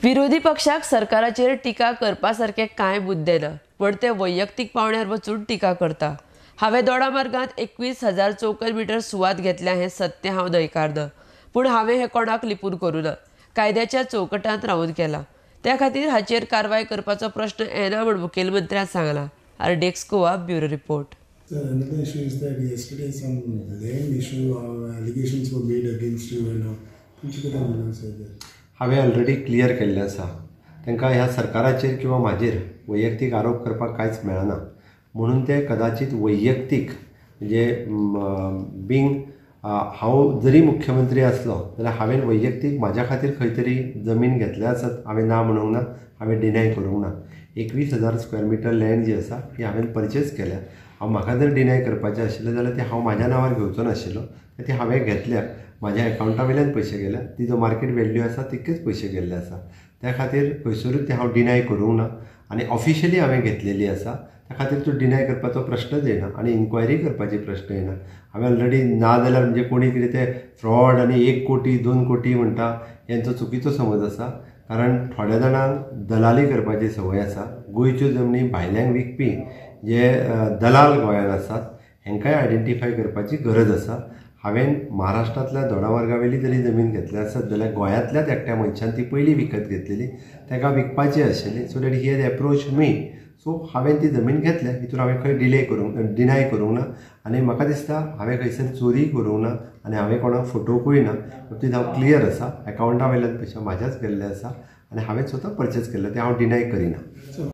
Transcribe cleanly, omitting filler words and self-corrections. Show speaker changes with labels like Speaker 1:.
Speaker 1: विरोधी पक्षाक सरकाराचेर टिका करपासारखे कांय मुद्दे ना, पण ते वैयक्तीक पावण्यार वचून टिका करता। हांवें दोडामार्गांत 21,000 चौकल मिटर सुवात घेतल्या हें सत्य हांव न्हयकारना, पूण हांवें हें कोणाक लिपून करूं ना, कायद्याच्या चौकटांत रावन केलां। त्या खातीर हाचेर कारवाय करपाचो प्रश्न येना म्हूण मुखेलमंत्र्यान सांगलां। Desk Goa bureau report.
Speaker 2: So another issue is that yesterday some land issue allegations were made against you and
Speaker 3: हांवें ऑलरेडी क्लियर केल्लें आसा। तांकां ह्या सरकाराचेर किंवा म्हाजेर वैयक्तीक आरोप करपाक कांयच मेळना, म्हणून ते कदाचित वैयक्तीक म्हणजे बींग हांव जरी मुख्यमंत्री आसलो जाल्यार हांवें वैयक्तीक म्हाज्या खातीर खंय तरी जमीन घेतल्या आसत, हांवें ना म्हणूंक ना, हांवें डिनाय करूंक ना। 21,000 स्क्वेअर मिटर लँड जी आसा ती हांवें परचेज केल्या। म्हाका जर डिनाय करपाचें आशिल्लें जाल्यार ती हांव म्हाज्या नांवार घेवचो नाशिल्लो, ती हांवें घेतल्या, म्हाज्या एकावंटा वयल्यान पयशे गेल्या, तिजो मार्केट व्हॅल्यू आसा तितकेच पयशे गेल्ले आसा। त्या खातीर खंयसरूच ते हांव डिनाय करूंक ना आनी ऑफिशियली हांवें घेतलेली आसा। त्या खातीर तो डिनाय करपाचो प्रश्नच येना आनी इन्क्वायरी करपाची प्रश्न येना। हांवें ऑलरेडी ना जाल्यार म्हणजे कोणी कितें ते फ्रॉड आनी 1 कोटी 2 कोटी म्हणटा हेंचो चुकीचो समज आसा, कारण थोड्या जाणांक दलाली करपाची संवय आसा। गोंयच्यो जमनी भायल्यांक विकपी जे दलाल गोंयांत आसात हेंकांय आयडेंटिफाय करपाची गरज आसा। हांवें महाराष्ट्रांतल्या दोडामार्गा वयली जरी जमीन घेतली आसत जाल्यार गोंयांतल्याच एकट्या मनशान ती पयलीं विकत घेतलेली, ताका विकपाची आशिल्ली, so that he has approach me. So हांवें ती जमीन घेतल्या, हितून हांवें खंय डिनाय करूंक ना आनी म्हाका दिसता हांवें खंयसर चोरी करूंक ना आनी हांवें कोणाक फटोवकूय ना। बाबतींत हांव क्लियर आसा, एकावंटा वयल्यान पयशे म्हाज्याच गेल्ले आसा आनी हांवें स्वता परचेज केल्ले, ते हांव डिनाय करिना।